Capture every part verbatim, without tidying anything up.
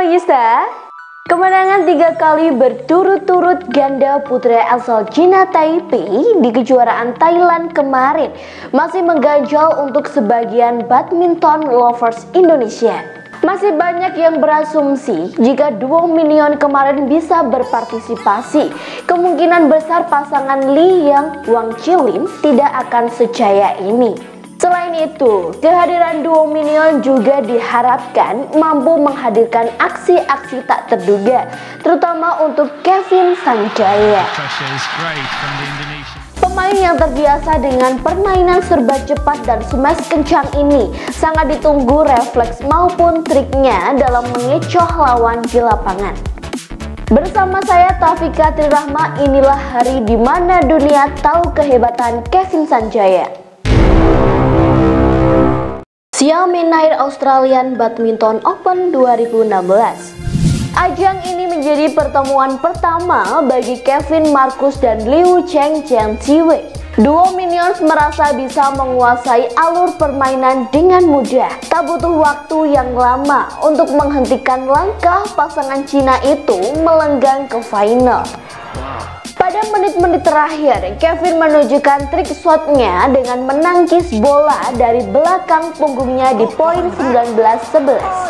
Magista. Kemenangan tiga kali berturut-turut ganda putra asal China Taipei di kejuaraan Thailand kemarin masih mengganjal untuk sebagian badminton lovers Indonesia. Masih banyak yang berasumsi jika duo minion kemarin bisa berpartisipasi, kemungkinan besar pasangan Li Yang Wang Chilin tidak akan sejaya ini. Selain itu, kehadiran duo minion juga diharapkan mampu menghadirkan aksi-aksi tak terduga, terutama untuk Kevin Sanjaya. Pemain yang terbiasa dengan permainan serba cepat dan smash kencang ini sangat ditunggu refleks maupun triknya dalam mengecoh lawan di lapangan. Bersama saya Taufiqa Trirahma, inilah hari di mana dunia tahu kehebatan Kevin Sanjaya. Xiaomi Nair Australian Badminton Open dua ribu enam belas. Ajang ini menjadi pertemuan pertama bagi Kevin Marcus dan Liu Cheng Chen Ziwei. Duo minions merasa bisa menguasai alur permainan dengan mudah. Tak butuh waktu yang lama untuk menghentikan langkah pasangan Cina itu melenggang ke final. Pada menit-menit terakhir, Kevin menunjukkan trik shotnya dengan menangkis bola dari belakang punggungnya di poin sembilan belas sebelas.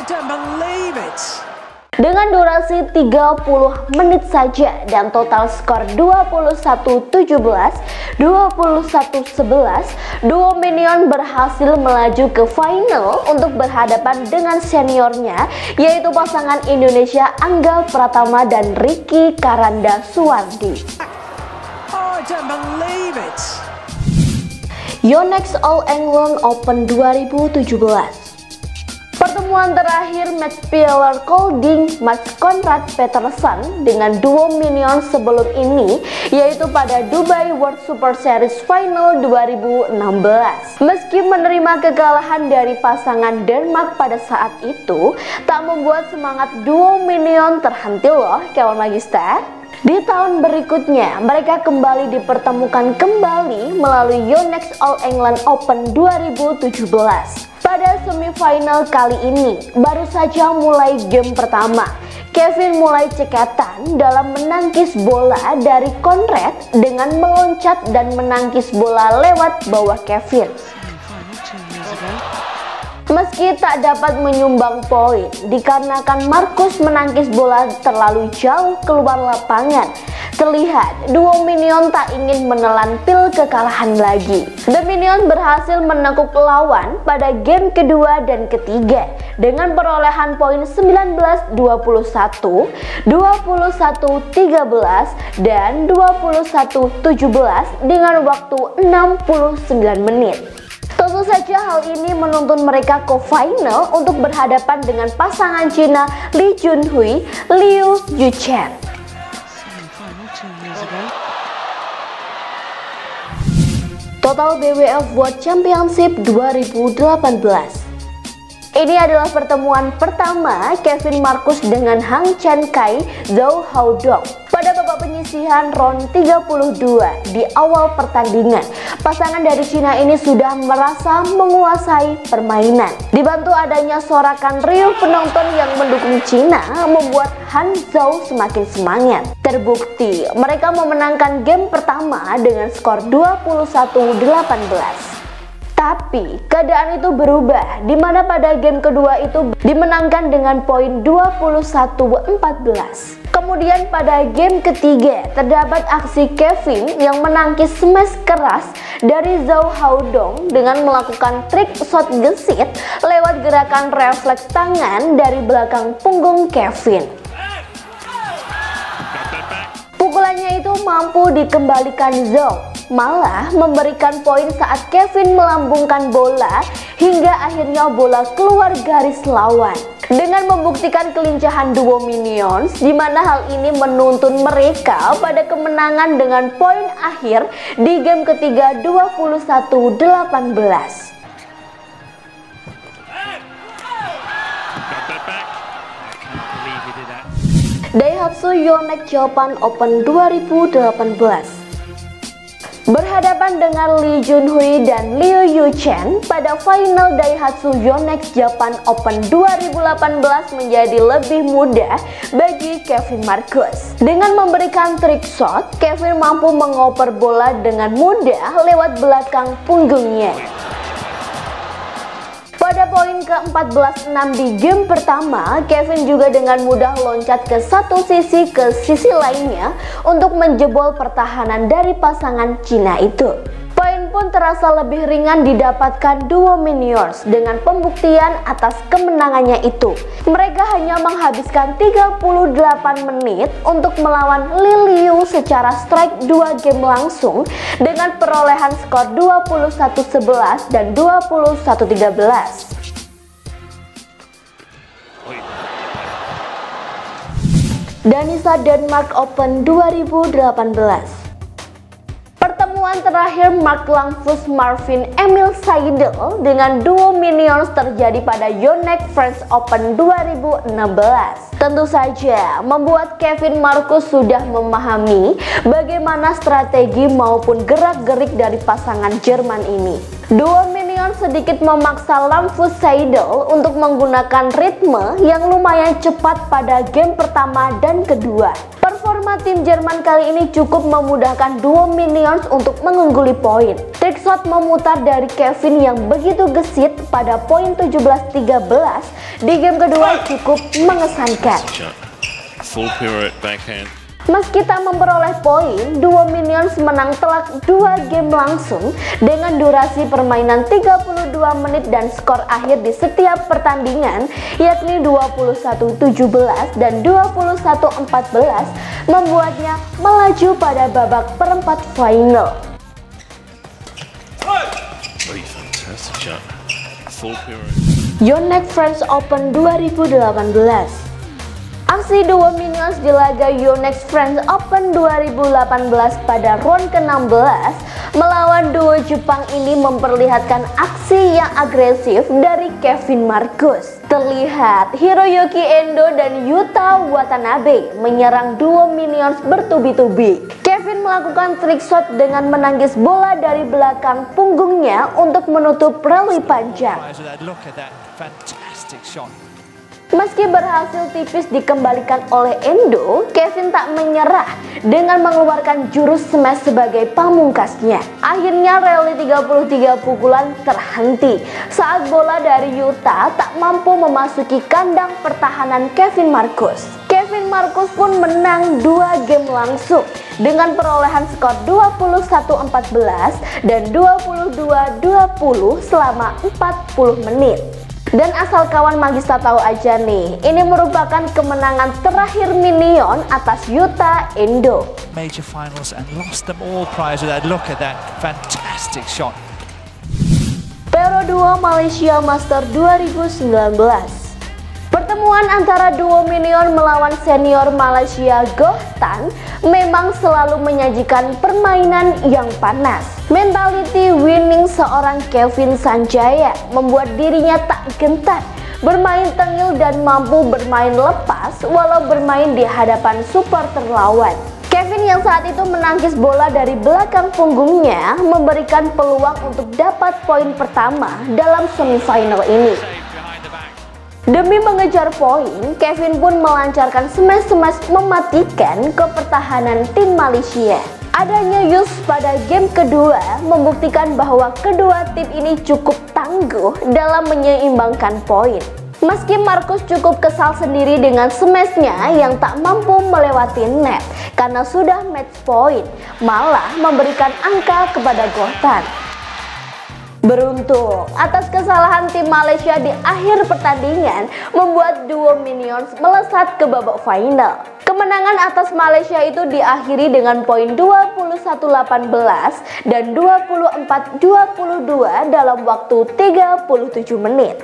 Dengan durasi tiga puluh menit saja dan total skor dua puluh satu tujuh belas, dua puluh satu sebelas, duo minion berhasil melaju ke final untuk berhadapan dengan seniornya, yaitu pasangan Indonesia Angga Pratama dan Ricky Karanda Suwardi. Oh, I don't believe it. Yonex All England Open dua ribu tujuh belas. Pertemuan terakhir match Pieter Kolding Mats Conrad Peterson dengan duo minion sebelum ini, yaitu pada Dubai World Super Series Final dua ribu enam belas. Meski menerima kekalahan dari pasangan Denmark pada saat itu, tak membuat semangat duo minion terhenti loh kawan Magista. Di tahun berikutnya, mereka kembali dipertemukan kembali melalui Yonex All England Open dua ribu tujuh belas. Pada semifinal kali ini, baru saja mulai game pertama, Kevin mulai cekatan dalam menangkis bola dari Conrad dengan meloncat dan menangkis bola lewat bawah Kevin. Meski tak dapat menyumbang poin dikarenakan Marcus menangkis bola terlalu jauh keluar lapangan, terlihat duo minion tak ingin menelan pil kekalahan lagi. The Minion berhasil menekuk lawan pada game kedua dan ketiga dengan perolehan poin sembilan belas dua puluh satu, dua puluh satu tiga belas, dan dua puluh satu tujuh belas dengan waktu enam puluh sembilan menit. Tentu saja hal ini menuntun mereka ke final untuk berhadapan dengan pasangan Cina Li Junhui, Liu Yuchen. Total B W F World Championship dua ribu delapan belas. Ini adalah pertemuan pertama Kevin Marcus dengan Hang Chen Kai Zhou Haodong pada babak penyisihan round tiga puluh dua. Di awal pertandingan, pasangan dari Cina ini sudah merasa menguasai permainan. Dibantu adanya sorakan riuh penonton yang mendukung Cina membuat Han Zhou semakin semangat. Terbukti mereka memenangkan game pertama dengan skor dua puluh satu delapan belas. Tapi keadaan itu berubah, di mana pada game kedua itu dimenangkan dengan poin dua puluh satu empat belas. Kemudian pada game ketiga terdapat aksi Kevin yang menangkis smash keras dari Zhou Haodong dengan melakukan trik shot gesit lewat gerakan refleks tangan dari belakang punggung Kevin. Pukulannya itu mampu dikembalikan Zhou, malah memberikan poin saat Kevin melambungkan bola hingga akhirnya bola keluar garis lawan. Dengan membuktikan kelincahan duo minions, di mana hal ini menuntun mereka pada kemenangan dengan poin akhir di game ketiga dua puluh satu delapan belas. Daihatsu Yonex Japan Open dua ribu delapan belas. berhadapan dengan Lee Junhui dan Liu Yuchen pada final Daihatsu Yonex Japan Open dua ribu delapan belas menjadi lebih mudah bagi Kevin Marcus. Dengan memberikan trick shot, Kevin mampu mengoper bola dengan mudah lewat belakang punggungnya. Pada poin ke empat belas enam di game pertama, Kevin juga dengan mudah loncat ke satu sisi ke sisi lainnya untuk menjebol pertahanan dari pasangan Cina itu. Poin pun terasa lebih ringan didapatkan duo Minions dengan pembuktian atas kemenangannya itu. Mereka hanya menghabiskan tiga puluh delapan menit untuk melawan Li Liu secara strike dua game langsung dengan perolehan skor dua puluh satu sebelas dan dua puluh satu tiga belas. Danisa Denmark Open dua ribu delapan belas. Pertemuan terakhir Mark Langfus Marvin Emil Seidel dengan duo Minions terjadi pada Yonex French Open dua ribu enam belas. Tentu saja membuat Kevin Marcus sudah memahami bagaimana strategi maupun gerak-gerik dari pasangan Jerman ini. Duo Minions sedikit memaksa Langfus Seidel untuk menggunakan ritme yang lumayan cepat pada game pertama dan kedua. Performa tim Jerman kali ini cukup memudahkan duo Minions untuk mengungguli poin. Trick shot memutar dari Kevin yang begitu gesit pada poin tujuh belas tiga belas di game kedua cukup mengesankan. Full pirouette backhand. Meski tak memperoleh poin, duo Minions menang telak dua game langsung dengan durasi permainan tiga puluh dua menit dan skor akhir di setiap pertandingan yakni dua puluh satu tujuh belas dan dua puluh satu empat belas membuatnya melaju pada babak perempat final. Yonex French Open dua ribu delapan belas. Aksi duo Minions di laga Yonex French Open dua ribu delapan belas pada round ke enam belas melawan duo Jepang ini memperlihatkan aksi yang agresif dari Kevin Marcus. Terlihat Hiroyuki Endo dan Yuta Watanabe menyerang duo Minions bertubi-tubi. Kevin melakukan trick shot dengan menangkis bola dari belakang punggungnya untuk menutup rally panjang. Meski berhasil tipis dikembalikan oleh Endo, Kevin tak menyerah dengan mengeluarkan jurus smash sebagai pamungkasnya. Akhirnya rally tiga puluh tiga pukulan terhenti saat bola dari Yuta tak mampu memasuki kandang pertahanan Kevin Marcus. Kevin Marcus pun menang dua game langsung dengan perolehan skor dua puluh satu empat belas dan dua puluh dua dua puluh selama empat puluh menit. Dan asal kawan Magista tahu aja nih, ini merupakan kemenangan terakhir Minion atas Yuta Endo. Major finals and lost them all prior to that. Look at that fantastic shot. Pero Duo Malaysia Master dua ribu sembilan belas. Pertemuan antara duo Minion melawan senior Malaysia Goh Tan memang selalu menyajikan permainan yang panas. Mentality winning seorang Kevin Sanjaya membuat dirinya tak gentar bermain tengil dan mampu bermain lepas walau bermain di hadapan supporter lawan. Kevin yang saat itu menangkis bola dari belakang punggungnya memberikan peluang untuk dapat poin pertama dalam semifinal ini. Demi mengejar poin, Kevin pun melancarkan smash-smash mematikan ke pertahanan tim Malaysia. Adanya Yus pada game kedua membuktikan bahwa kedua tim ini cukup tangguh dalam menyeimbangkan poin. Meski Marcus cukup kesal sendiri dengan smashnya yang tak mampu melewati net karena sudah match point, malah memberikan angka kepada Goh Tan. Beruntung atas kesalahan tim Malaysia di akhir pertandingan membuat duo Minions melesat ke babak final. Kemenangan atas Malaysia itu diakhiri dengan poin dua puluh satu delapan belas dan dua puluh empat dua puluh dua dalam waktu tiga puluh tujuh menit.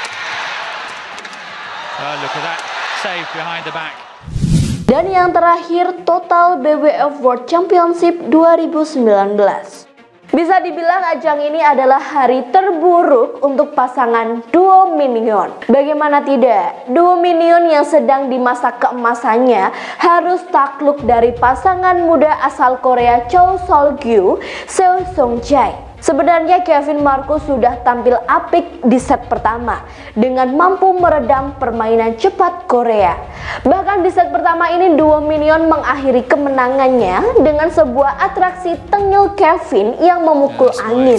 Oh, look at that save behind the back. Dan yang terakhir, total B W F World Championship dua ribu sembilan belas. Bisa dibilang ajang ini adalah hari terburuk untuk pasangan duo Minion. Bagaimana tidak, duo Minion yang sedang di masa keemasannya harus takluk dari pasangan muda asal Korea Cho Sol-gyu, Seo Sung-jae. Sebenarnya Kevin Marcus sudah tampil apik di set pertama dengan mampu meredam permainan cepat Korea. Bahkan di set pertama ini duo Minion mengakhiri kemenangannya dengan sebuah atraksi tengil Kevin yang memukul angin.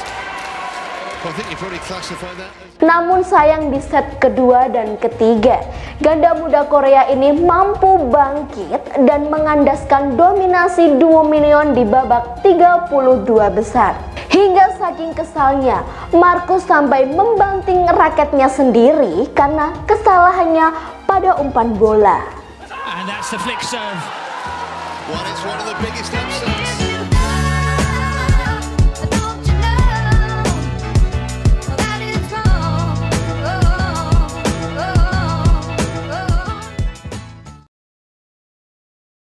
Namun sayang di set kedua dan ketiga, ganda muda Korea ini mampu bangkit dan mengandaskan dominasi duo Minion di babak tiga puluh dua besar. Hingga saking kesalnya, Marcus sampai membanting raketnya sendiri karena kesalahannya pada umpan bola. And that's the flick serve. Well, it's one of the biggest upsets.